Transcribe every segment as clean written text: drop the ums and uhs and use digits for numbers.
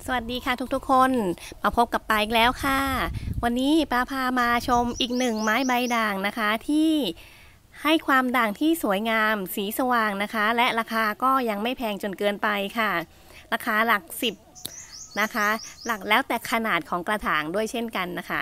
สวัสดีค่ะทุกๆคนมาพบกับปาอีกแล้วค่ะวันนี้ปาพามาชมอีกหนึ่งไม้ใบด่างนะคะที่ให้ความด่างที่สวยงามสีสว่างนะคะและราคาก็ยังไม่แพงจนเกินไปค่ะราคาหลัก10นะคะหลักแล้วแต่ขนาดของกระถางด้วยเช่นกันนะคะ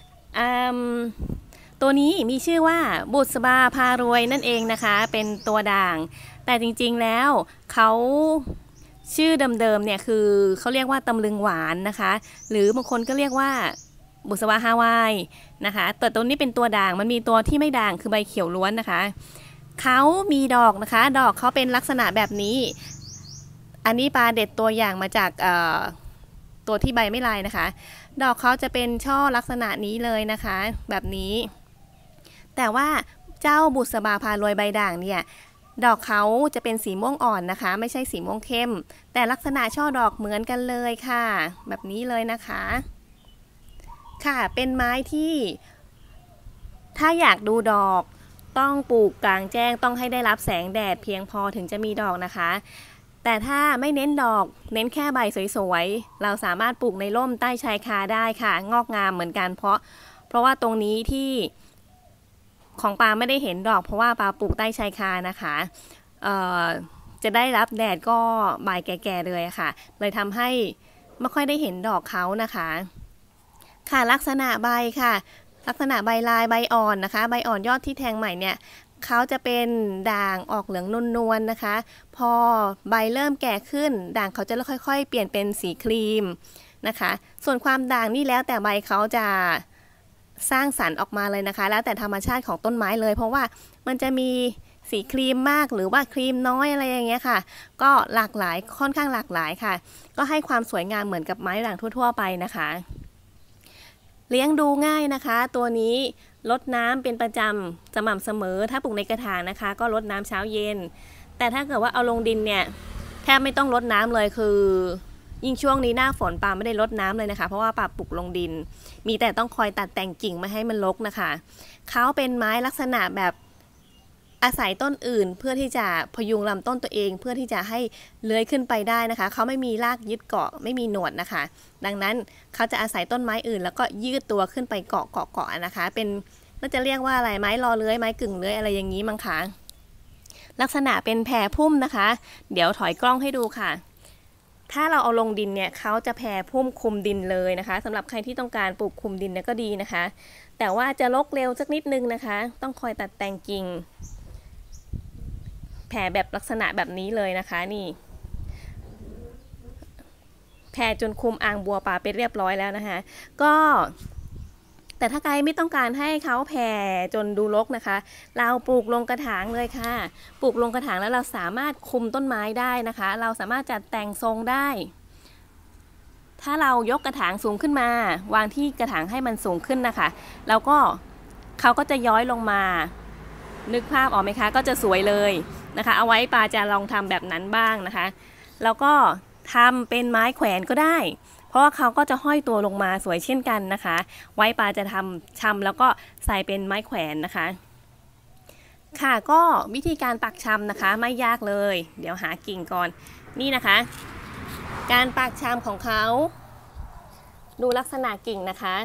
ตัวนี้มีชื่อว่าบุษบาพารวยนั่นเองนะคะเป็นตัวด่างแต่จริงๆแล้วเขาชื่อเดิมๆเนี่ยคือเขาเรียกว่าตำลึงหวานนะคะหรือบางคนก็เรียกว่าบุษบาฮาวายนะคะแต่ตัวนี้เป็นตัวด่างมันมีตัวที่ไม่ด่างคือใบเขียวล้วนนะคะเขามีดอกนะคะดอกเขาเป็นลักษณะแบบนี้อันนี้ปาเด็ดตัวอย่างมาจากตัวที่ใบไม่ลายนะคะดอกเขาจะเป็นช่อลักษณะนี้เลยนะคะแบบนี้แต่ว่าเจ้าบุษบาพารวยใบด่างเนี่ยดอกเขาจะเป็นสีม่วงอ่อนนะคะไม่ใช่สีม่วงเข้มแต่ลักษณะช่อดอกเหมือนกันเลยค่ะแบบนี้เลยนะคะค่ะเป็นไม้ที่ถ้าอยากดูดอกต้องปลูกกลางแจ้งต้องให้ได้รับแสงแดดเพียงพอถึงจะมีดอกนะคะแต่ถ้าไม่เน้นดอกเน้นแค่ใบสวยๆเราสามารถปลูกในร่มใต้ชายคาได้ค่ะงอกงามเหมือนกันเพราะว่าตรงนี้ที่ของปาไม่ได้เห็นดอกเพราะว่าปาปลูกใต้ชายคานะคะจะได้รับแดดก็ใบแก่ๆเลยค่ะเลยทำให้ไม่ค่อยได้เห็นดอกเขานะคะค่ะลักษณะใบค่ะลักษณะใบลายใบอ่อนนะคะใบอ่อนยอดที่แทงใหม่เนี่ยเขาจะเป็นด่างออกเหลืองนวลๆนะคะพอใบเริ่มแก่ขึ้นด่างเขาจะค่อยๆเปลี่ยนเป็นสีครีมนะคะส่วนความด่างนี่แล้วแต่ใบเขาจะสร้างสรรค์ออกมาเลยนะคะแล้วแต่ธรรมชาติของต้นไม้เลยเพราะว่ามันจะมีสีครีมมากหรือว่าครีมน้อยอะไรอย่างเงี้ยค่ะก็หลากหลายค่อนข้างหลากหลายค่ะก็ให้ความสวยงามเหมือนกับไม้ด่างทั่วๆไปนะคะเลี้ยงดูง่ายนะคะตัวนี้รดน้ำเป็นประจำสม่ำเสมอถ้าปลูกในกระถางนะคะก็รดน้ำเช้าเย็นแต่ถ้าเกิดว่าเอาลงดินเนี่ยแทบไม่ต้องรดน้ำเลยคือยิ่งช่วงนี้หน้าฝนปาไม่ได้รดน้ำเลยนะคะเพราะว่าปาปลูกลงดินมีแต่ต้องคอยตัดแต่งกิ่งไม่ให้มันรกนะคะเขาเป็นไม้ลักษณะแบบอาศัยต้นอื่นเพื่อที่จะพยุงลำต้นตัวเองเพื่อที่จะให้เลื้อยขึ้นไปได้นะคะเขาไม่มีรากยึดเกาะไม่มีหนวดนะคะดังนั้นเขาจะอาศัยต้นไม้อื่นแล้วก็ยืดตัวขึ้นไปเกาะนะคะเป็นน่าจะเรียกว่าอะไรไม้รอเลื้อยไม้กึ่งเลื้อยอะไรอย่างนี้มั้งคะลักษณะเป็นแผ่พุ่มนะคะเดี๋ยวถอยกล้องให้ดูค่ะถ้าเราเอาลงดินเนี่ยเขาจะแผ่พุ่มคุมดินเลยนะคะสำหรับใครที่ต้องการปลูกคุมดินเนี่ยก็ดีนะคะแต่ว่าจะรกเร็วสักนิดนึงนะคะต้องคอยตัดแต่งกิ่งแผ่แบบลักษณะแบบนี้เลยนะคะนี่แผ่จนคุมอ่างบัวป่าไปเรียบร้อยแล้วนะคะก็แต่ถ้าใครไม่ต้องการให้เขาแผ่จนดูรกนะคะเราปลูกลงกระถางเลยค่ะปลูกลงกระถางแล้วเราสามารถคุมต้นไม้ได้นะคะเราสามารถจัดแต่งทรงได้ถ้าเรายกกระถางสูงขึ้นมาวางที่กระถางให้มันสูงขึ้นนะคะแล้วก็เขาก็จะย้อยลงมานึกภาพออกไหมคะก็จะสวยเลยนะคะเอาไว้ปาจะลองทำแบบนั้นบ้างนะคะแล้วก็ทำเป็นไม้แขวนก็ได้เพราะว่าเขาก็จะห้อยตัวลงมาสวยเช่นกันนะคะไว้ปาจะทำชำแล้วก็ใส่เป็นไม้แขวนนะคะค่ะก็วิธีการปักชำนะคะไม่ยากเลยเดี๋ยวหากิ่งก่อนนี่นะคะการปักชำของเขาดูลักษณะกิ่งนะคะ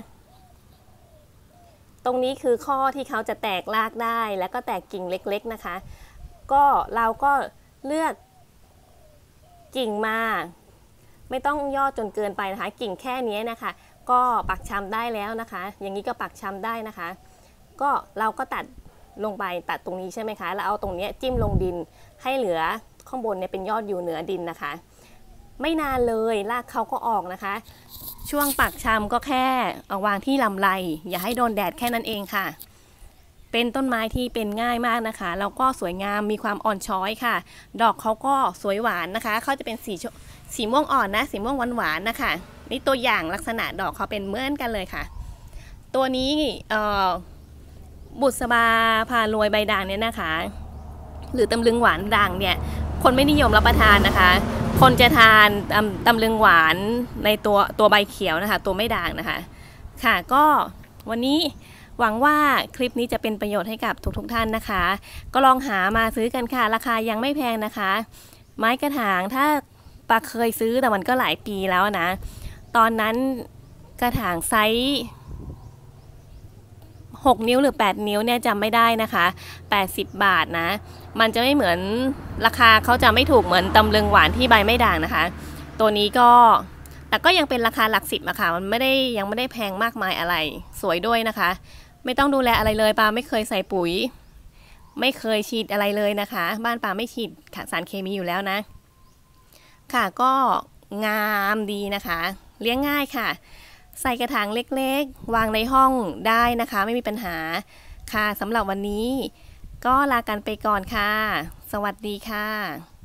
ตรงนี้คือข้อที่เขาจะแตกรากได้แล้วก็แตกกิ่งเล็กๆนะคะก็เราก็เลือกกิ่งมาไม่ต้องย่อจนเกินไปนะคะกิ่งแค่นี้นะคะก็ปักชำได้แล้วนะคะอย่างนี้ก็ปักชำได้นะคะก็เราก็ตัดลงไปตัดตรงนี้ใช่ไหมคะแล้วเอาตรงนี้จิ้มลงดินให้เหลือข้างบนเนี่ยเป็นยอดอยู่เหนือดินนะคะไม่นานเลยรากเขาก็ออกนะคะช่วงปักชำก็แค่เอาวางที่ลำไรอย่าให้โดนแดดแค่นั้นเองค่ะเป็นต้นไม้ที่เป็นง่ายมากนะคะแล้วก็สวยงามมีความอ่อนช้อยค่ะดอกเขาก็สวยหวานนะคะเขาจะเป็นสีม่วงอ่อนนะสีม่วงหวานๆนะคะนี่ตัวอย่างลักษณะดอกเขาเป็นเหมือนกันเลยค่ะตัวนี้บุษบาพารวยใบด่างเนี่ยนะคะหรือตำลึงหวานด่างเนี่ยคนไม่นิยมรับประทานนะคะคนจะทานตำลึงหวานในตัวใบเขียวนะคะตัวไม่ด่างนะคะค่ะก็วันนี้หวังว่าคลิปนี้จะเป็นประโยชน์ให้กับทุกท่านนะคะก็ลองหามาซื้อกันค่ะราคายังไม่แพงนะคะไม้กระถางถ้าปาเคยซื้อแต่มันก็หลายปีแล้วนะตอนนั้นกระถางไซส์6 นิ้วหรือ8 นิ้วเนี่ยจำไม่ได้นะคะ80 บาทนะมันจะไม่เหมือนราคาเขาจะไม่ถูกเหมือนตำลึงหวานที่ใบไม่ด่างนะคะตัวนี้ก็แต่ก็ยังเป็นราคาหลัก10อะค่ะมันยังไม่ได้แพงมากมายอะไรสวยด้วยนะคะไม่ต้องดูแลอะไรเลยปาไม่เคยใส่ปุ๋ยไม่เคยฉีดอะไรเลยนะคะบ้านปาไม่ฉีดสารเคมีอยู่แล้วนะค่ะก็งามดีนะคะเลี้ยงง่ายค่ะใส่กระถางเล็กๆวางในห้องได้นะคะไม่มีปัญหาค่ะสำหรับวันนี้ก็ลากันไปก่อนค่ะสวัสดีค่ะ